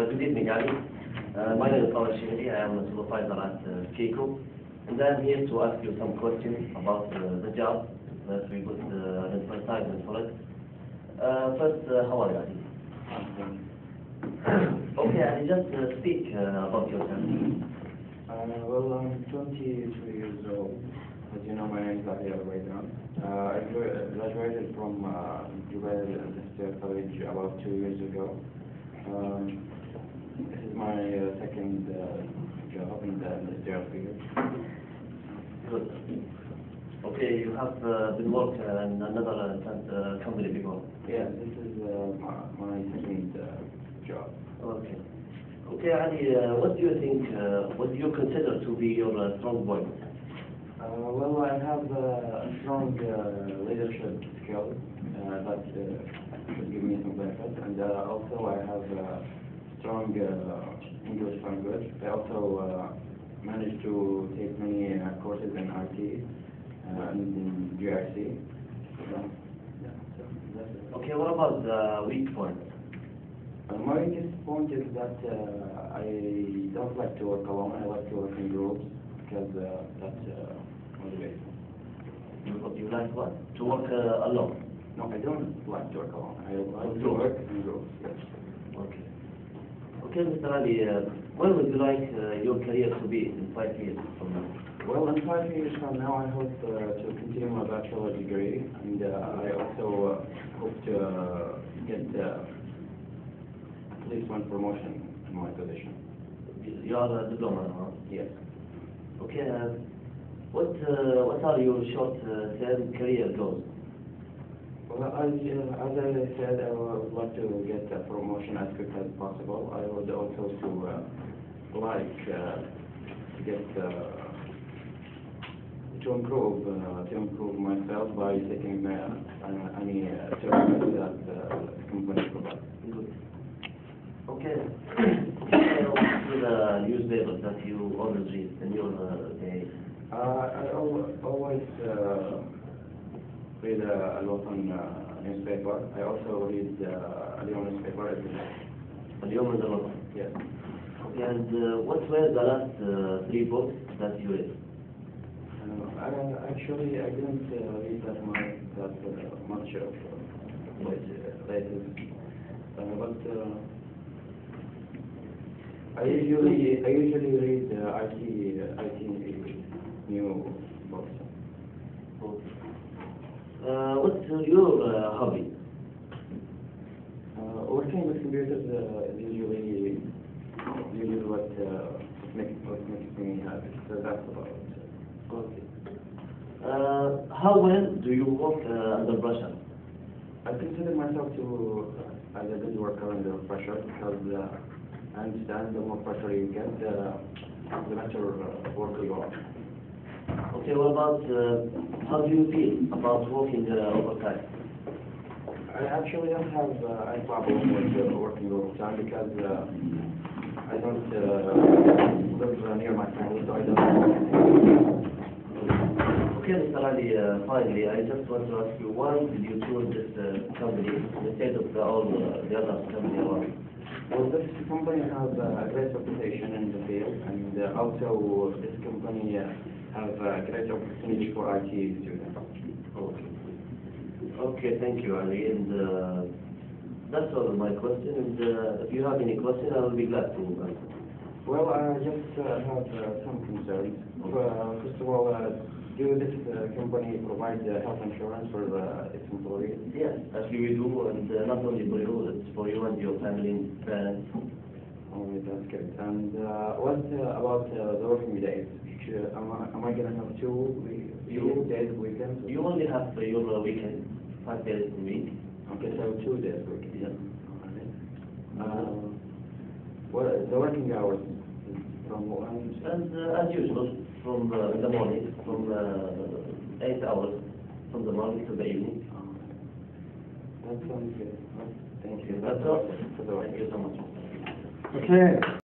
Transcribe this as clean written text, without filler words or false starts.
Good evening, Ali. My name is Tawal Shihri. I am a supervisor at Keiko, and I am here to ask you some questions about the job that we put an advertisement for it. First, how are you, Ali? Okay, Ali, just speak about yourself. Well, I'm 22 years old. As you know, my name is Ali Al-Raydan. I graduated from Jubail Industrial College about 2 years ago. This is my second job in the industrial field. Good. Okay, you have been working in another company before? Yeah, this is my second job. Okay. Okay, Ali, what do you think, what do you consider to be your strong point? Well, I have a strong leadership skills that should give me some benefit, and also I have strong English language. I also managed to take many courses in IT and in GIC. So, yeah, so that's it. Okay, what about the weak point? My weakest point is that I don't like to work alone. I like to work in groups because that's motivates me. You like what? To work alone? No, I don't like to work alone. I like to work in groups. Yes. Okay. Okay, Mr. Ali, when would you like your career to be in 5 years from now? Well, in 5 years from now, I hope to continue my bachelor degree, and I also hope to get at least one promotion in my position. You are a diploma, huh? Yes. Okay, what are your short-term career goals? Well, as I said, I would like to get a promotion as quick as possible. I would also like to get to improve myself by taking any services that the company provides. Good. Okay. To the newspapers that you always read in your day. I always read a lot on newspaper. I also read a newspaper every day. اليوم من الوطن. Yes. Okay, and what were the last 3 books that you read? Actually, I didn't read that much of latest, but I usually read IT new books. What's your hobby? Working with computers is usually what makes me happy. So that's about it. Okay. How well do you work under pressure? I consider myself as a good worker under pressure because I understand the more pressure you get, the better worker you are. Okay, what about how do you feel about working overtime? I actually don't have any problem with working overtime because I don't live near my family, so I don't. Okay, Mr. Ali, finally, I just want to ask you, why did you choose this company instead of all the other companies around? Well, this company has a great reputation in the field, and also this company has a great opportunity for IT students. Okay. Okay, thank you, Ali, and that's all my question, and if you have any question, I will be glad to answer. Well, I just have some concerns. First of all, do this company provide health insurance for its employees? Yes, actually we do, and not only for you, it's for you and your family and parents. Oh, that's good. And what about the working days? Am I going to have 2 days weekends? You only have your weekend, 5 days a week. Okay, so 2 days weekend. Yeah. What the working hours from one? And as usual, from in the morning, from 8 hours, from the morning to the evening. That sounds good. Thank you. That's all. For the Thank you so much. Okay.